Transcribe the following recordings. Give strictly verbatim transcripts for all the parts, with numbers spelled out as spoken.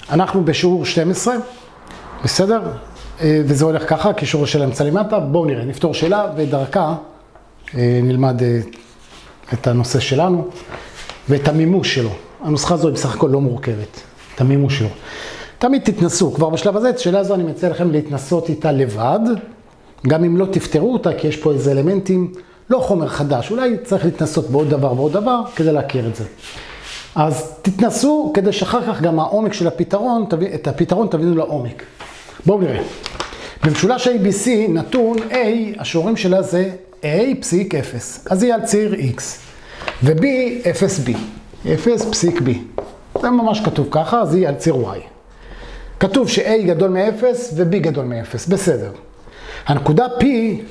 אנחנו בשיעור שתים עשרה, בסדר? וזה הולך ככה, קישור של אמצע למטה. בואו נראה, נפתור שאלה ודרכה נלמד את הנושא שלנו ואת המימוש שלו. הנוסחה הזו היא בסך הכל לא מורכבת, את המימוש שלו. תמיד תתנסו, כבר בשלב הזה, את שאלה הזו אני מציע לכם להתנסות איתה לבד, גם אם לא תפתרו אותה, כי יש פה איזה אלמנטים, לא חומר חדש, אולי צריך להתנסות בעוד דבר ועוד דבר, כדי להכיר את זה. אז תתנסו, כדי שאחר כך גם העומק של הפתרון, את הפתרון תבינו לעומק. בואו נראה. במשולש A B C נתון A, השיעורים שלה זה A פסיק אפס, אז היא על ציר X, ו-B אפס B, אפס פסיק B. זה ממש כתוב ככה, אז היא על ציר Y. כתוב ש-A גדול מ-אפס ו-B גדול מ-אפס, בסדר. הנקודה P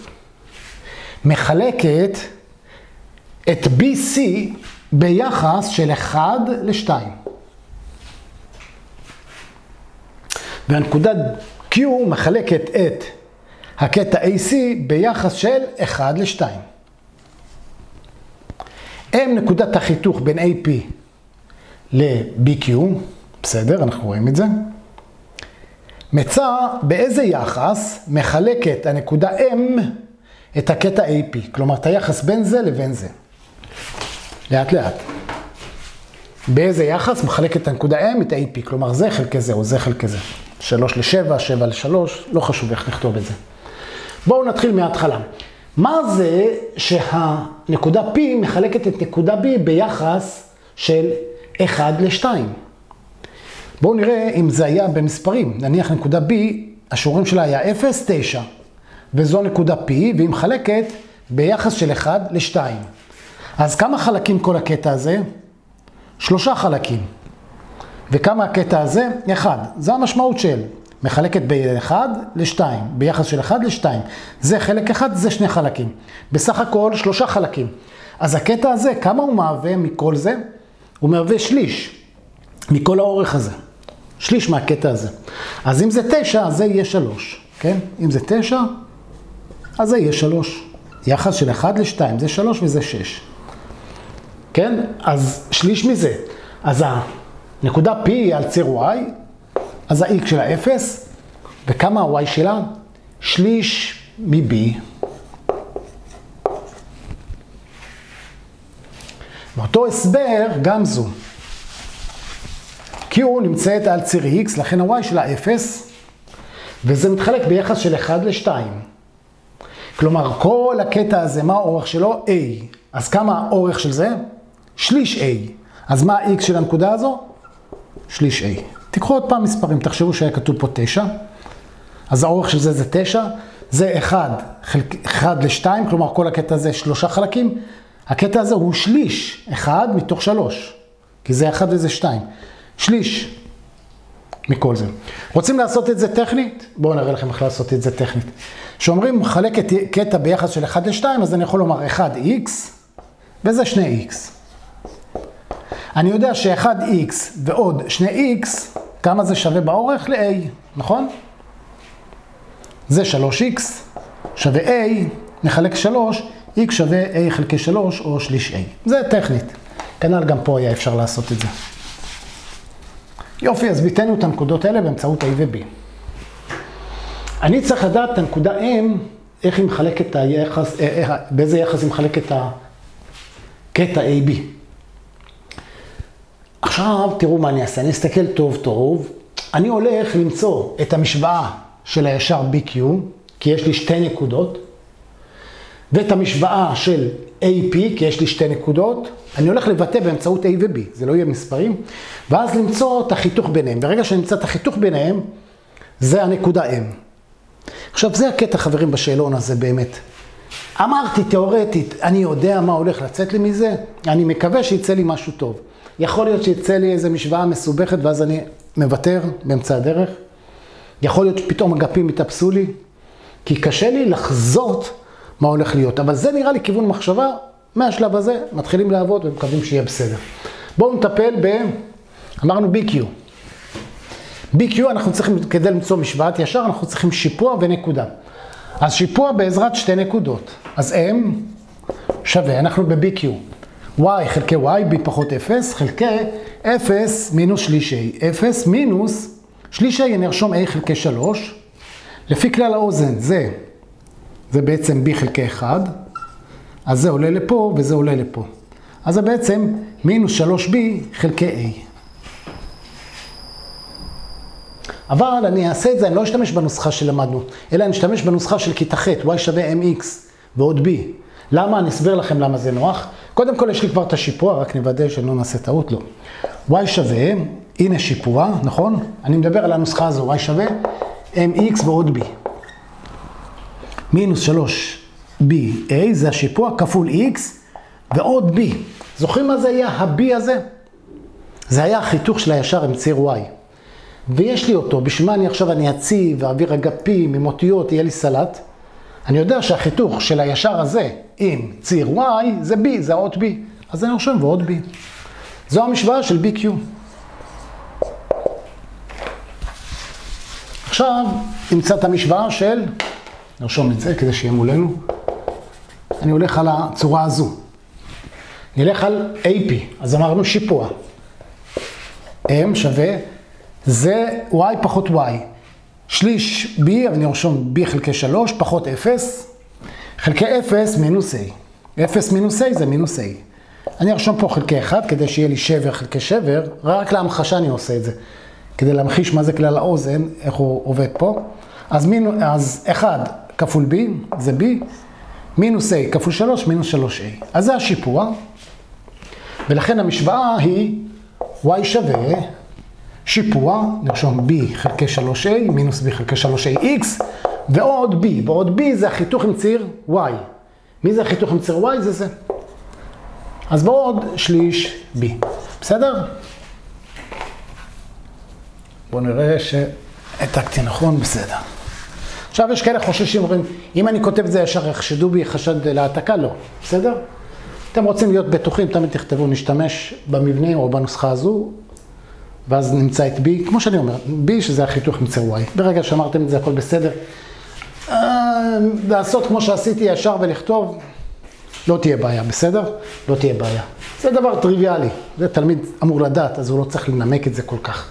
מחלקת את B C ביחס של אחד לשתיים. והנקודה Q מחלקת את הקטע A C ביחס של אחד לשתיים. M נקודת החיתוך בין A P ל-B Q, בסדר, אנחנו רואים את זה. מצא באיזה יחס מחלקת הנקודה M את הקטע A P, כלומר את היחס בין זה לבין זה. לאט לאט. באיזה יחס מחלקת הנקודה M את A P, כלומר זה חלקי זה או זה חלקי זה. שלוש לשבע, שבע לשלוש, לא חשוב איך נכתוב את זה. בואו נתחיל מההתחלה. מה זה שהנקודה P מחלקת את נקודה B ביחס של אחד לשתיים? בואו נראה אם זה היה במספרים. נניח נקודה B, השיעורים שלה היה אפס, תשע. וזו נקודה P, והיא מחלקת ביחס של אחד לשתיים. אז כמה חלקים כל הקטע הזה? שלושה חלקים. וכמה הקטע הזה? אחד. זה המשמעות של מחלקת ב-אחד ל-שתיים, ביחס של אחד ל-שתיים. זה חלק אחד, זה שני חלקים. בסך הכל שלושה חלקים. אז הקטע הזה, כמה הוא מהווה מכל זה? הוא מהווה שליש מכל האורך הזה. שליש מהקטע הזה. אז אם זה תשע, אז זה יהיה שלוש. כן? אם זה תשע, אז זה יהיה שלוש. יחס של אחד לשתיים, זה שלוש וזה שש. כן? אז שליש מזה. אז הנקודה P היא על ציר Y, אז ה-X שלה אפס, וכמה ה-Y שלה? שליש מ-B. באותו הסבר, גם זו. Q נמצאת על ציר X, לכן ה-Y שלה אפס, וזה מתחלק ביחס של אחד לשתיים. כלומר, כל הקטע הזה, מה האורך שלו? A. אז כמה האורך של זה? שליש A. אז מה ה-X של הנקודה הזו? שליש A. תיקחו עוד פעם מספרים, תחשבו שהיה כתוב פה תשע. אז האורך של זה זה תשע. זה אחד, אחד לשתיים, כלומר כל הקטע הזה שלושה חלקים. הקטע הזה הוא שליש, אחד מתוך שלוש. כי זה אחד וזה שתיים. שליש מכל זה. רוצים לעשות את זה טכנית? בואו נראה לכם איך לעשות את זה טכנית. שאומרים מחלק את קטע ביחס של אחד לשתיים, אז אני יכול לומר אחד X וזה שני X. אני יודע ש-אחד X ועוד שני X, כמה זה שווה באורך? ל-A, נכון? זה שלוש X שווה A, נחלק שלוש, X שווה A חלקי שלוש או שליש A. זה טכנית. כנ"ל גם פה היה אפשר לעשות את זה. יופי, אז ביטאנו את הנקודות האלה באמצעות A ו-B. אני צריך לדעת את הנקודה M, איך היא מחלקת את היחס, באיזה יחס היא מחלקת את הקטע A B. עכשיו תראו מה אני אעשה, אני אסתכל טוב טוב, אני הולך למצוא את המשוואה של הישר B Q, כי יש לי שתי נקודות, ואת המשוואה של A P, כי יש לי שתי נקודות, אני הולך לבטא באמצעות A ו-B, זה לא יהיה מספרים, ואז למצוא את החיתוך ביניהם. ברגע שאני אמצא את החיתוך ביניהם, זה הנקודה M. עכשיו זה הקטע חברים בשאלון הזה באמת. אמרתי תיאורטית, אני יודע מה הולך לצאת לי מזה, אני מקווה שיצא לי משהו טוב. יכול להיות שיצא לי איזו משוואה מסובכת ואז אני מוותר באמצע הדרך. יכול להיות שפתאום אגפים יתאפסו לי, כי קשה לי לחזות מה הולך להיות. אבל זה נראה לי כיוון מחשבה, מהשלב הזה מתחילים לעבוד ומקווים שיהיה בסדר. בואו נטפל ב... אמרנו B Q. B Q אנחנו צריכים, כדי למצוא משוואת ישר, אנחנו צריכים שיפוע ונקודה. אז שיפוע בעזרת שתי נקודות. אז M שווה, אנחנו ב-B Q. y חלקי y, b פחות אפס, חלקי אפס מינוס שליש a. אפס מינוס שליש a, אני ארשום a חלקי שלוש. לפי כלל האוזן, זה, זה בעצם b חלקי אחד. אז זה עולה לפה וזה עולה לפה. אז זה בעצם מינוס שלוש b חלקי a. אבל אני אעשה את זה, אני לא אשתמש בנוסחה שלמדנו, אלא אני אשתמש בנוסחה של כיתה ח', y שווה mx ועוד b. למה? אני אסביר לכם למה זה נוח. קודם כל יש לי כבר את השיפוע, רק נוודא שלא נעשה טעות, לא. y שווה, הנה שיפוע, נכון? אני מדבר על הנוסחה הזו, y שווה mx ועוד b. מינוס שלוש b a, זה השיפוע, כפול x ועוד b. זוכרים מה זה היה ה-b הזה? זה היה החיתוך של הישר עם ציר y. ויש לי אותו, בשביל מה אני עכשיו אני אציב ואעביר אגפים עם אותיות, יהיה לי סלט. אני יודע שהחיתוך של הישר הזה עם ציר y זה b, זה האות b. אז אני רושם ועוד b. זו המשוואה של בי קיו. עכשיו נמצא את המשוואה של, נרשום את זה כדי שיהיה מולנו. אני הולך על הצורה הזו. נלך על איי פי, אז אמרנו שיפוע. m שווה, זה y פחות y. שליש b, אני ארשום b חלקי שלוש, פחות אפס. חלקי אפס מינוס a. אפס מינוס a זה מינוס a. אני ארשום פה חלקי אחד, כדי שיהיה לי שבר חלקי שבר. רק להמחשה אני עושה את זה. כדי להמחיש מה זה כלל האוזן, איך הוא עובד פה. אז, מינו, אז אחד כפול b, זה b. מינוס a כפול שלוש, מינוס שלוש a. אז זה השיפוע. ולכן המשוואה היא y שווה שיפוע, נרשום b חלקי שלוש a, מינוס b חלקי שלוש a x, ועוד b. ועוד b זה החיתוך עם ציר y. מי זה החיתוך עם ציר y? זה זה. אז בעוד שליש b. בסדר? בואו נראה שהעתקתי נכון, בסדר. עכשיו יש כאלה חוששים, אומרים, אם אני כותב את זה ישר, יחשדו בי חשד להעתקה? לא. בסדר? אתם רוצים להיות בטוחים, תמיד תכתבו, נשתמש במבנה או בנוסחה הזו, ואז נמצא את B, כמו שאני אומר, B שזה החיתוך עם ציר Y. ברגע שאמרתם את זה, הכל בסדר. לעשות כמו שעשיתי ישר ולכתוב, לא תהיה בעיה, בסדר? לא תהיה בעיה. זה דבר טריוויאלי, זה תלמיד אמור לדעת, אז הוא לא צריך לנמק את זה כל כך.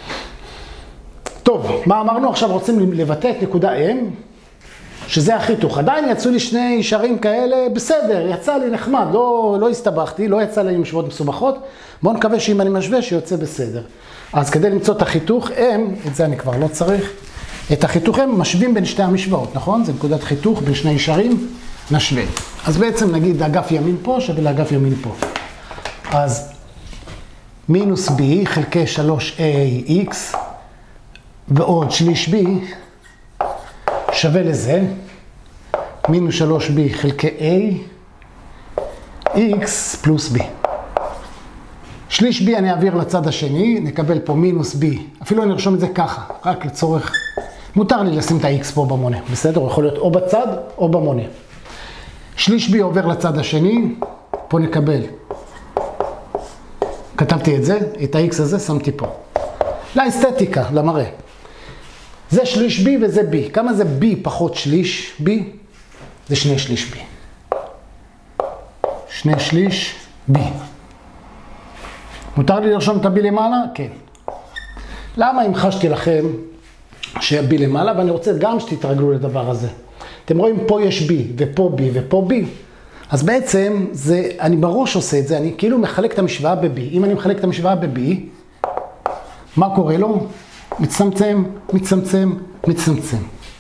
טוב, מה אמרנו? עכשיו רוצים לבטא את נקודה M, שזה החיתוך. עדיין יצאו לי שני ישרים כאלה, בסדר, יצא לי נחמד, לא, לא הסתבכתי, לא יצא לי משוואות מסובכות. בואו נקווה שאם אני משווה שיוצא בסדר. אז כדי למצוא את החיתוך M, את זה אני כבר לא צריך, את החיתוך M משווים בין שתי המשוואות, נכון? זה נקודת חיתוך בין שני ישרים, נשווה. אז בעצם נגיד אגף ימין פה שווה לאגף ימין פה. אז מינוס B חלקי שלוש A X ועוד שליש B שווה לזה, מינוס שלוש B חלקי A X פלוס B. שליש B אני אעביר לצד השני, נקבל פה מינוס B, אפילו אני ארשום את זה ככה, רק לצורך, מותר לי לשים את ה-X פה במונה, בסדר? יכול להיות או בצד או במונה. שליש B עובר לצד השני, פה נקבל, כתבתי את זה, את ה-X הזה שמתי פה. לאסתטיקה, למראה. זה שליש B וזה B. כמה זה B פחות שליש B? זה שני שליש B. שני שליש B. מותר לי לרשום את ה-B למעלה? כן. למה המחשתי לכם שה-B למעלה? ואני רוצה גם שתתרגלו לדבר הזה. אתם רואים, פה יש B, ופה B, ופה B. אז בעצם, זה, אני בראש עושה את זה, אני כאילו מחלק את המשוואה ב-B. אם אני מחלק את המשוואה ב-B, מה קורה לו? מצטמצם, מצטמצם, מצטמצם.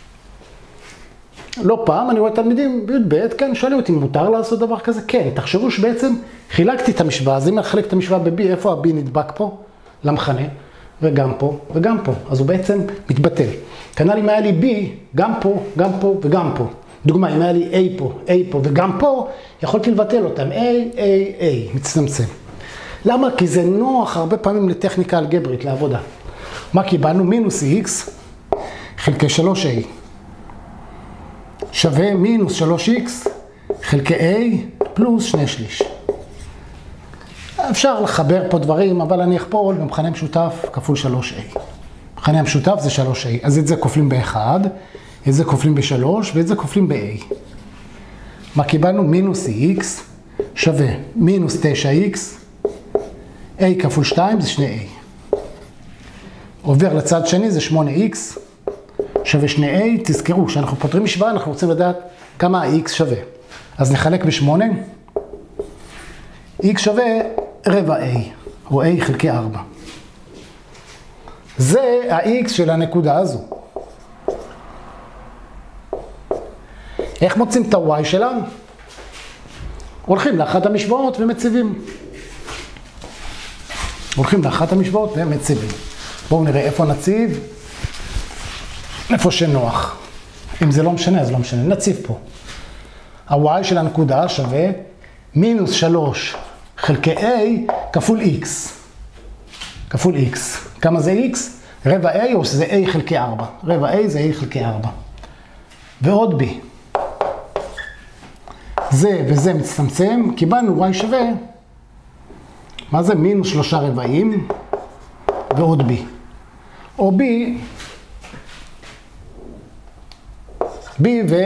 לא פעם, אני רואה תלמידים בי"ב, כן, שואלים אותי, מותר לעשות דבר כזה? כן, תחשבו שבעצם חילקתי את המשוואה, אז אם אני חלק את המשוואה ב-B, איפה ה-B נדבק פה? למחנה, וגם פה, וגם פה. אז הוא בעצם מתבטל. כנ"ל אם היה לי B, גם פה, גם פה וגם פה. דוגמה, אם היה לי A פה, A פה וגם פה, יכולתי לבטל אותם. A, A, A, מצטמצם. למה? כי זה נוח הרבה פעמים לטכניקה אלגברית, לעבודה. מה קיבלנו? מינוס X חלקי שלוש A. שווה מינוס שלוש X חלקי A פלוס שני שליש. אפשר לחבר פה דברים, אבל אני אכפול במכנה משותף כפול שלוש A. מכנה המשותף זה שלוש A. אז את זה כופלים ב-אחד, את זה כופלים ב-שלוש ואת זה כופלים ב-A. מה קיבלנו? מינוס X שווה מינוס תשע איקס, a כפול שתיים זה שני a. עובר לצד שני זה שמונה איקס, שווה שני a. תזכרו, כשאנחנו פותרים משוואה אנחנו רוצים לדעת כמה ה-x שווה. אז נחלק ב-שמונה, x שווה רבע a, או a חלקי ארבע. זה ה-x של הנקודה הזו. איך מוצאים את ה-y שלה? הולכים לאחת המשוואות ומציבים. הולכים לאחת המשוואות ומציבים. בואו נראה איפה נציב. איפה שנוח. אם זה לא משנה, אז לא משנה. נציב פה. ה-y של הנקודה שווה מינוס שלוש חלקי a כפול x. כפול x. כמה זה x? רבע a או שזה a חלקי ארבע. רבע a זה a חלקי ארבע. ועוד b. זה וזה מצטמצם, קיבלנו y שווה, מה זה? מינוס שלושה רבעים, ועוד b. או b, b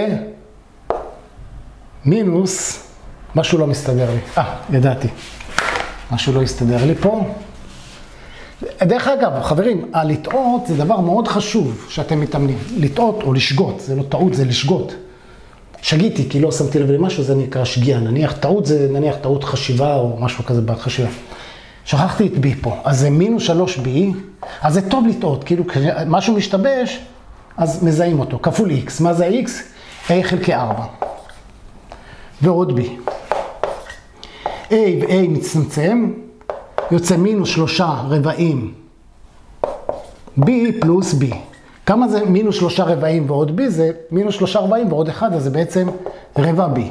ומינוס, משהו לא מסתדר לי. אה, ידעתי. משהו לא יסתדר לי פה. דרך אגב, חברים, הלטעות זה דבר מאוד חשוב שאתם מתאמנים. לטעות או לשגות, זה לא טעות, זה לשגות. שגיתי, כי לא שמתי לב למשהו, זה נקרא שגיאה. נניח טעות זה נניח טעות חשיבה או משהו כזה בחשיבה. שכחתי את b פה, אז זה מינוס שלוש b, אז זה טוב לטעות, כאילו משהו משתבש, אז מזהים אותו, כפול x. מה זה ה-x? a חלקי ארבע. ועוד b. a ו-a מצטמצם, יוצא מינוס שלושה רבעים b פלוס b. כמה זה מינוס שלושה רבעים ועוד b? זה מינוס שלושה רבעים ועוד אחד, אז זה בעצם רבע b.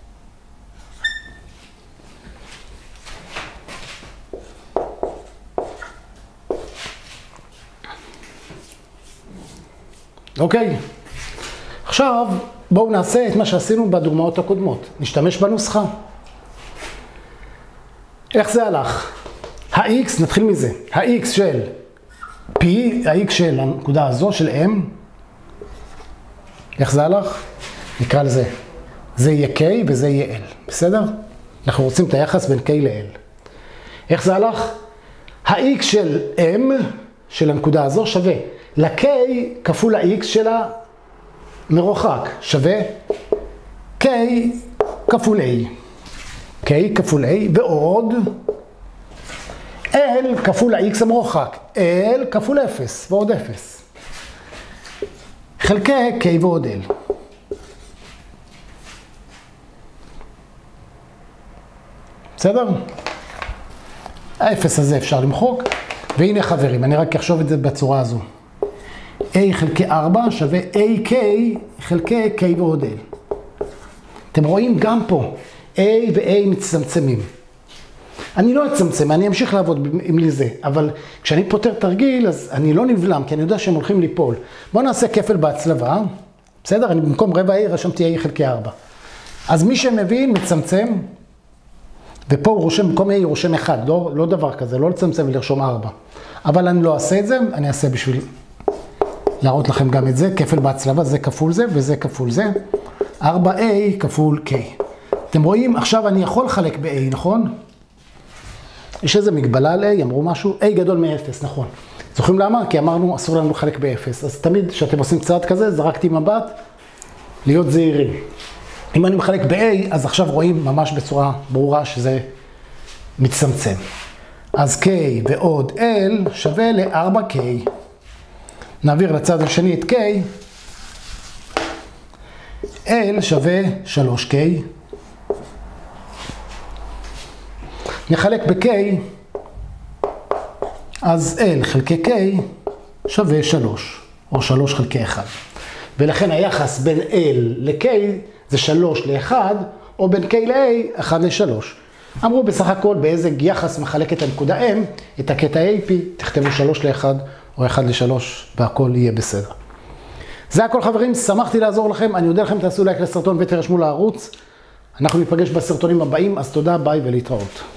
אוקיי. עכשיו בואו נעשה את מה שעשינו בדוגמאות הקודמות. נשתמש בנוסחה. איך זה הלך? ה-x, נתחיל מזה. ה-x של p, ה-x של הנקודה הזו, של m. איך זה הלך? נקרא לזה. זה יהיה k וזה יהיה l. בסדר? אנחנו רוצים את היחס בין k ל-l. איך זה הלך? ה-x של m, של הנקודה הזו, שווה ל-k כפול ה-x של המרוחק. שווה k כפול a. k כפול a ועוד l כפול ה-x המרוחק. l כפול אפס ועוד אפס. חלקי k ועוד l. בסדר? האפס הזה אפשר למחוק. והנה חברים, אני רק אחשוב את זה בצורה הזו. a חלקי ארבע שווה ak חלקי k ועוד l. אתם רואים גם פה, a ו-a מצטמצמים. אני לא אצמצם, אני אמשיך לעבוד עם לי זה, אבל כשאני פותר תרגיל, אז אני לא נבלם, כי אני יודע שהם הולכים ליפול. בואו נעשה כפל בהצלבה, בסדר? אני במקום רבע a רשמתי a חלקי ארבע. אז מי שמבין מצמצם, ופה הוא רושם, במקום a הוא רושם אחד, לא, לא דבר כזה, לא לצמצם ולרשום ארבע. אבל אני לא אעשה את זה, אני אעשה בשביל להראות לכם גם את זה, כפל בהצלבה, זה כפול זה וזה כפול זה. ארבע a כפול k. אתם רואים, עכשיו אני יכול לחלק ב-a, נכון? יש איזה מגבלה ל-a, אמרו משהו, a גדול מ-אפס, נכון. זוכרים למה? כי אמרנו, אסור לנו לחלק ב-אפס. אז תמיד כשאתם עושים צעד כזה, זרקתי מבט, להיות זהירים. אם אני מחלק ב-a, אז עכשיו רואים ממש בצורה ברורה שזה מצטמצם. אז k ועוד l שווה ל-ארבע k. נעביר לצד השני את k. l שווה שלוש k. נחלק ב-k, אז l חלקי k שווה שלוש, או שלוש חלקי אחד. ולכן היחס בין l ל-k זה שלוש ל-אחד, או בין k ל-a, אחד ל-שלוש. אמרו בסך הכל באיזה יחס מחלק את הנקודה m, את הקטע A P, תכתבו שלוש ל-אחד או אחד ל-שלוש, והכל יהיה בסדר. זה הכל חברים, שמחתי לעזור לכם, אני יודע לכם, תעשו לייק לסרטון ותרשמו לערוץ. אנחנו ניפגש בסרטונים הבאים, אז תודה, ביי ולהתראות.